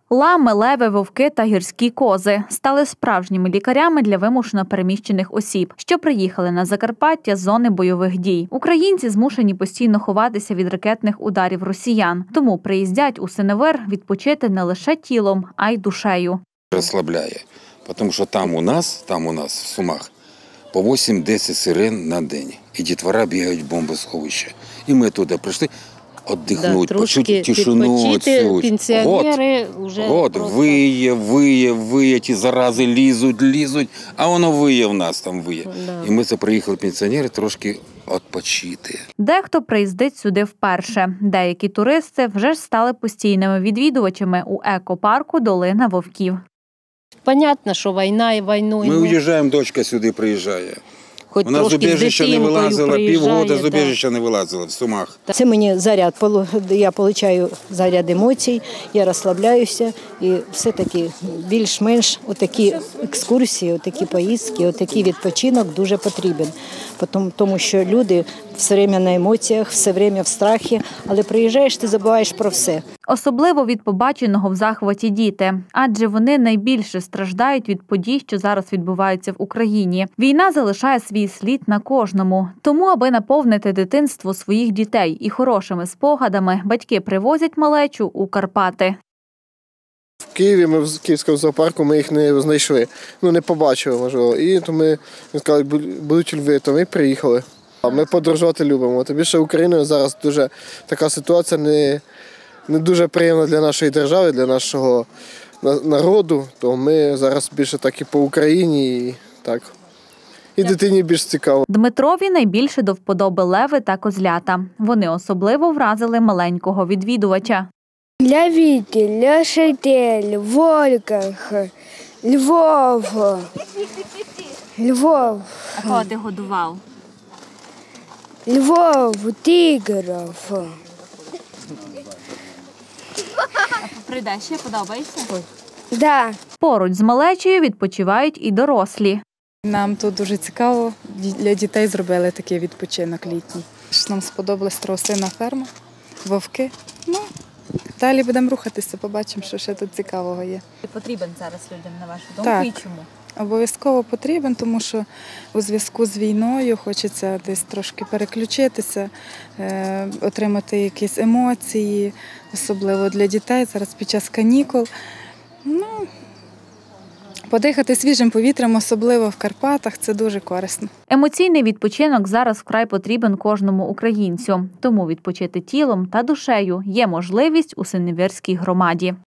Лами, леви, вовки та гірські кози стали справжніми лікарями для вимушено переміщених осіб, що приїхали на Закарпаття з зони бойових дій. Українці змушені постійно ховатися від ракетних ударів росіян, тому приїздять у Синевир відпочити не лише тілом, а й душею. Розслабляє, тому що там у нас в Сумах, по 8-10 сирен на день. І дітвора бігають в бомбосховище. І ми туди прийшли віддихнути, почути тишину. Пенсіонери вже виє, ті зарази лізуть, а воно виє в нас там виє. І ми це приїхали пенсіонери трошки відпочити. Дехто приїздить сюди вперше. Деякі туристи вже ж стали постійними відвідувачами у екопарку «Долина вовків». Понятно, що війна і війною. Ми уїжджаємо, дочка сюди приїжджає. Хоч Вона з убіжища не вилазила, півгода з убіжища не вилазила в Сумах. Це мені заряд, я отримую заряд емоцій, я розслабляюся і все-таки більш-менш отакі екскурсії, отакі поїздки, отакий відпочинок дуже потрібен. Тому що люди все время на емоціях, все время в страхі, але приїжджаєш, ти забуваєш про все. Особливо від побаченого в захваті діти, адже вони найбільше страждають від подій, що зараз відбуваються в Україні. Війна залишає свій слід на кожному. Тому, аби наповнити дитинство своїх дітей і хорошими спогадами, батьки привозять малечу у Карпати. В Києві, в Київському зоопарку, ми їх не знайшли, не побачили, можливо. І то ми сказали, будуть у Львові, то ми приїхали. Ми подорожувати любимо. Тим більше Україною зараз дуже така ситуація не дуже приємна для нашої держави, для нашого народу. То ми зараз більше так і по Україні, і так. І дитині більш цікаво. Дмитрові найбільше до вподоби леви та козлята. Вони особливо вразили маленького відвідувача. Лявитель, Ляшатель, Вольках, Львов. А кого ти годував? Львов, тигров. А поприде ще подобається? Да. Поруч з малечею відпочивають і дорослі. Нам тут дуже цікаво, для дітей зробили такий відпочинок літній. Нам сподобалась страусина ферма, вовки. Далі будемо рухатися, побачимо, що ще тут цікавого є. Потрібен зараз людям, на вашу думку, і чому? Обов'язково потрібен, тому що у зв'язку з війною хочеться десь трошки переключитися, отримати якісь емоції, особливо для дітей зараз під час канікул. Подихати свіжим повітрям, особливо в Карпатах, це дуже корисно. Емоційний відпочинок зараз вкрай потрібен кожному українцю. Тому відпочити тілом та душею є можливість у Синевирській громаді.